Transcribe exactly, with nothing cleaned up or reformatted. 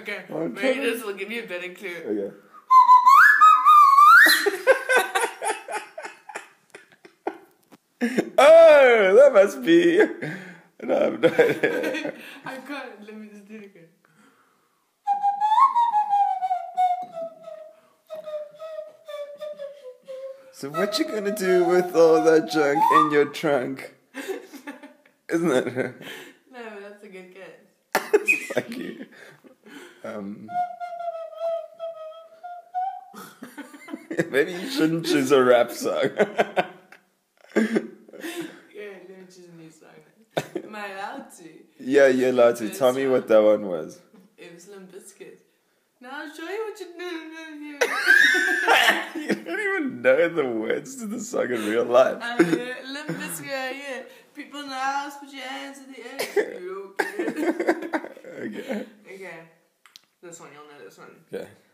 Okay, Oh, maybe Trevor. this will give you a better clue. Okay. Oh, that must be. No, I have no idea. I can't. Let me just do it again. So what you gonna do with all that junk in your trunk? Isn't it? No, that's a good guess. Thank you. Um, maybe you shouldn't choose a rap song. Yeah, let me choose a new song then. Am I allowed to? Yeah, you're allowed to. First Tell me one. what that one was. It was Limp Bizkit. Now I'll show you what you do. You don't even know the words to the song in real life. I'm here, Limp Bizkit, yeah. People in the house, put your hands in the air. You okay? Okay. Okay. This one, you'll know this one. Okay.